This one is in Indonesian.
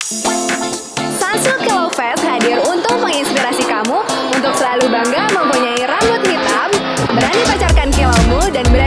Sunsilk Kilo Fest hadir untuk menginspirasi kamu untuk selalu bangga mempunyai rambut hitam, berani pacarkan kilaumu, dan berani